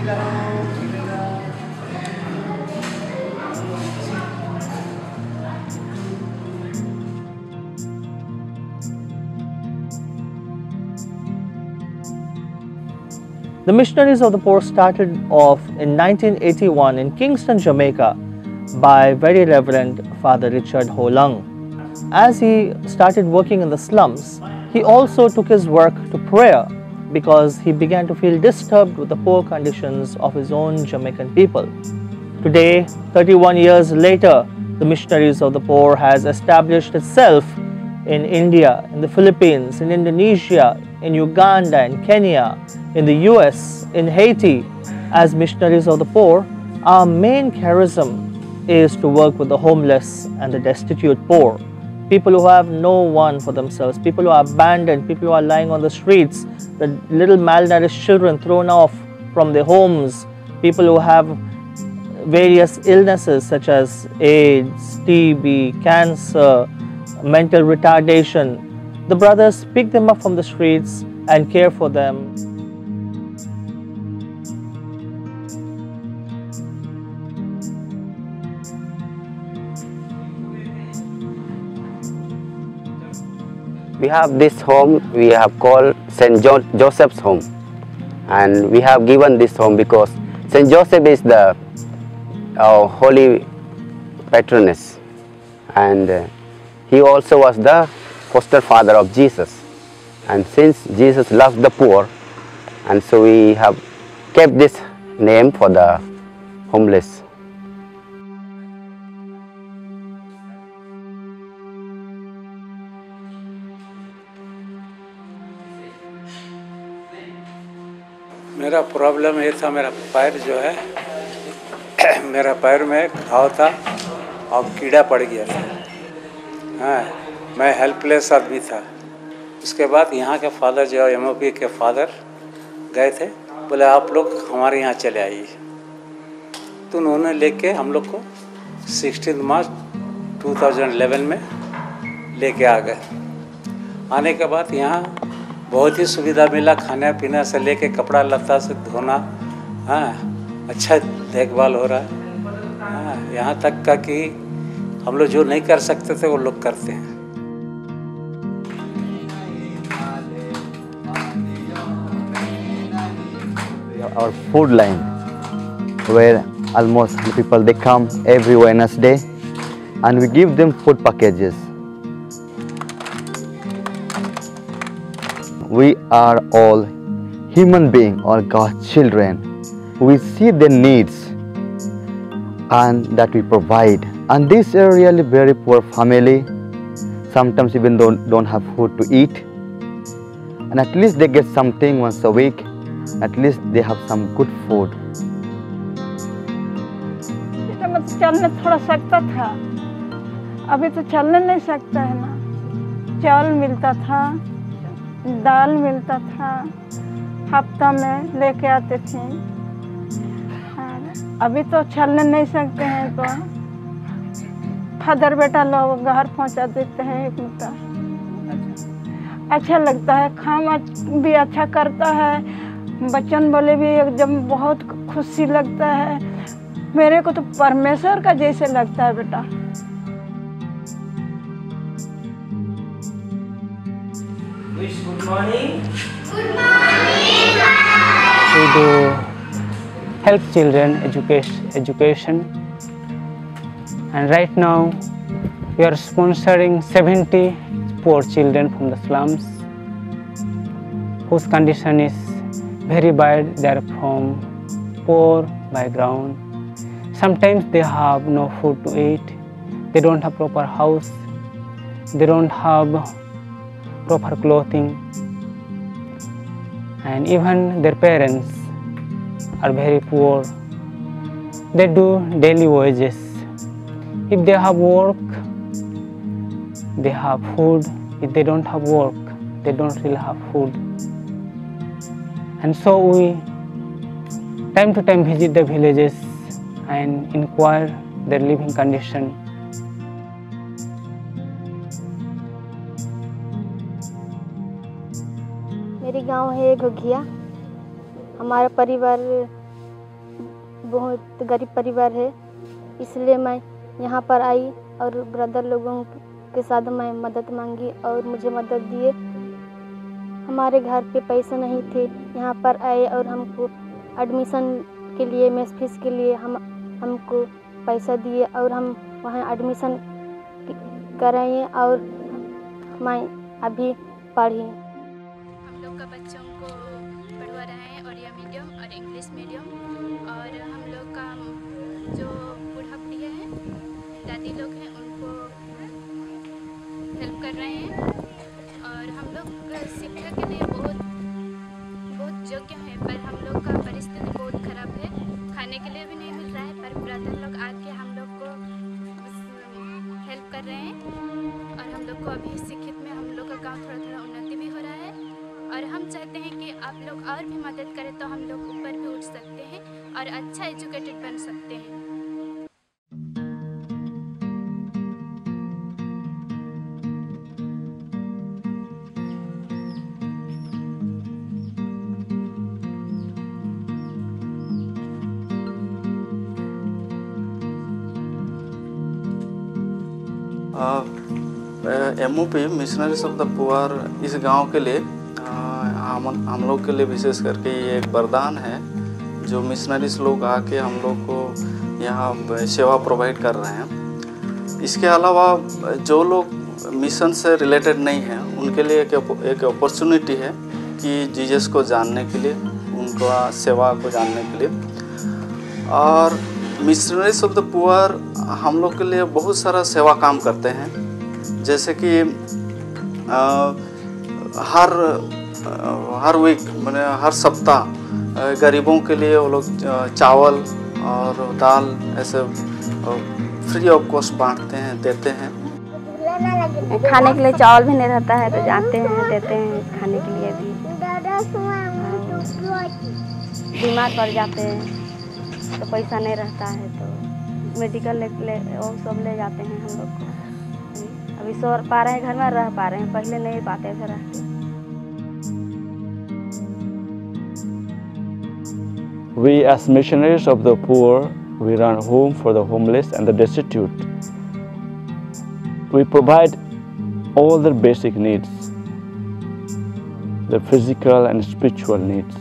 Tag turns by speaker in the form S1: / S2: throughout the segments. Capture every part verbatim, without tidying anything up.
S1: The Missionaries of the Poor started off in nineteen eighty-one in Kingston, Jamaica by Very Reverend Father Richard Ho Lung. As he started working in the slums, he also took his work to prayer because he began to feel disturbed with the poor conditions of his own Jamaican people. Today, thirty-one years later, the Missionaries of the Poor has established itself in India, in the Philippines, in Indonesia, in Uganda, in Kenya, in the U S, in Haiti. As Missionaries of the Poor, our main charism is to work with the homeless and the destitute poor, people who have no one for themselves, people who are abandoned, people who are lying on the streets, the little malnourished children thrown off from their homes, people who have various illnesses such as AIDS, T B, cancer, mental retardation. The brothers pick them up from the streets and care for them.
S2: We have this home we have called Saint Jo Joseph's home, and we have given this home because Saint Joseph is the our holy patroness, and uh, he also was the foster father of Jesus. And since Jesus loves the poor, and so we have kept this name for the homeless.
S3: मेरा problem ये था, मेरा पैर जो है मेरा पैर में घाव था और कीड़ा पड़ गया था। हाँ, मैं हेल्पलेस आदमी था। उसके बाद यहाँ के फादर जो एम ओ पी के फादर गए थे, बोले आप लोग हमारे यहाँ चले आइए। तो उन्होंने लेके हम लोग को सोलह मार्च दो हज़ार ग्यारह में लेके आ गए। आने के बाद यहाँ बहुत ही सुविधा मिला, खाने पीने से लेके कपड़ा लत्ता से धोना, हाँ अच्छा देखभाल हो रहा है। हाँ, यहाँ तक का कि हम लोग जो नहीं कर सकते थे वो लोग करते हैं।
S4: Our food line, where almost people they come every Wednesday, and we give them food packages. We are all human beings, all God's children. We see their needs and that we provide. And this is really very poor family. Sometimes even don't, don't have food to eat. And at least they get something once a week. At least they have some good food.
S5: चलने थोड़ा सकता था, अभी तो चलने नहीं सकता है ना। चावल मिलता था, दाल मिलता था, हफ्ता में लेके आते थे। अभी तो चलने नहीं सकते हैं, तो फादर बेटा लोग घर पहुंचा देते हैं एक मुट्ठा। अच्छा लगता है, खाना भी अच्छा करता है, बच्चन बोले भी एकदम बहुत खुशी लगता है। मेरे को तो परमेश्वर का जैसे लगता है बेटा।
S1: Good morning.
S6: Good morning.
S7: We do help children education, education, and right now we are sponsoring seventy poor children from the slums whose condition is very bad. They are from poor background. Sometimes they have no food to eat. They don't have proper house. They don't have proper clothing, and even their parents are very poor. They do daily wages. If they have work, they have food. If they don't have work, they don't really have food. And so we time to time visit the villages and inquire their living condition.
S6: मेरी गांव है घुघिया। हमारा परिवार
S8: बहुत गरीब परिवार है, इसलिए मैं यहाँ पर आई और ब्रदर लोगों के साथ मैं मदद मांगी और मुझे मदद दिए। हमारे घर पे पैसे नहीं थे, यहाँ पर आए और हमको एडमिशन के लिए, मेस फीस के लिए हम हमको पैसा दिए और हम वहाँ एडमिशन कराए और मैं अभी पढ़ी।
S9: हम लोग का बच्चों को पढ़वा रहे हैं ओडिया मीडियम और इंग्लिश मीडियम, और हम लोग का जो बूढ़ा बुढ़िया हैं, दादी लोग हैं, उनको हेल्प कर रहे हैं। और हम लोग शिक्षा के लिए बहुत बहुत योग्य हैं, पर हम लोग का परिस्थिति बहुत खराब है, खाने के लिए भी नहीं मिल रहा है। पर ब्रदर लोग आके हम लोग को हेल्प कर रहे हैं और हम लोग को अभी शिक्षित में हम लोग का काम थोड़ा थोड़ा उन्नति भी हो रहा है। और हम चाहते हैं कि आप लोग और भी मदद करें तो हम लोग ऊपर भी उठ सकते हैं और अच्छा एजुकेटेड बन सकते हैं।
S10: M O P missionaries of the poor इस गांव के लिए आ, हम हम लोग के लिए विशेष करके ये एक वरदान है, जो मिशनरीज लोग आके हम लोग को यहाँ सेवा प्रोवाइड कर रहे हैं। इसके अलावा जो लोग मिशन से रिलेटेड नहीं हैं, उनके लिए एक एक अपॉर्चुनिटी है कि जीसस को जानने के लिए, उनका सेवा को जानने के लिए। और मिशनरीज ऑफ द पुअर हम लोग के लिए बहुत सारा सेवा काम करते हैं, जैसे कि आ, हर हर वीक मैंने हर सप्ताह गरीबों के लिए वो लोग चावल और दाल ऐसे फ्री ऑफ कॉस्ट बांटते हैं, देते हैं।
S8: खाने के लिए चावल भी नहीं रहता है तो जाते हैं, देते हैं खाने के लिए भी। बीमार पड़ जाते हैं तो पैसा नहीं रहता है तो मेडिकल ले, ले वो सब ले जाते हैं हम लोग को। अभी सो पा रहे हैं, घर में रह पा रहे हैं, पहले नहीं पाते थे रह।
S11: We as missionaries of the poor, we run home for the homeless and the destitute. We provide all their basic needs, their physical and spiritual needs.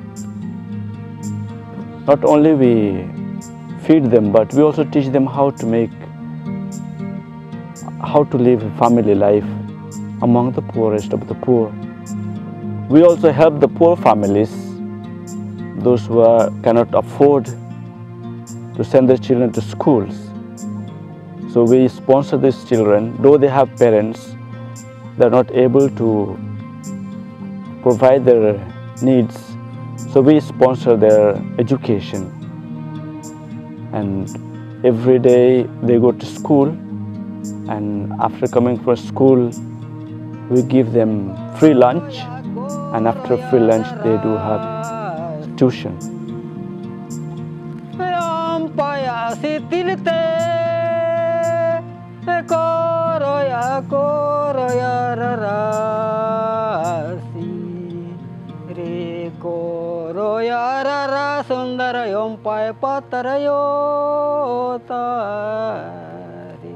S11: Not only we feed them, but we also teach them how to make, how to live a family life among the poorest of the poor. We also help the poor families, those who are, cannot afford to send their children to schools. So we sponsor these children, though they have parents, they are not able to provide their needs. So we sponsor their education, and every day they go to school, and after coming from school we give them free lunch, and after free lunch they do have tuition.
S12: Sundara yom pai patara yo tari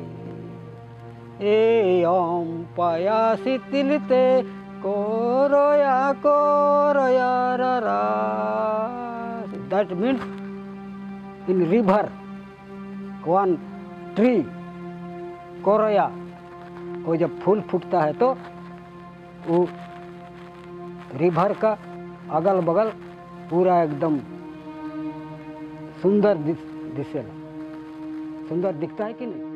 S12: e yom paya sitilite koroya koroya rara. That means in river one tree koroya, वो जब फूल फूटता है तो वो river का अगल बगल पूरा एकदम सुंदर दिसेगा। सुंदर दिखता है कि नहीं?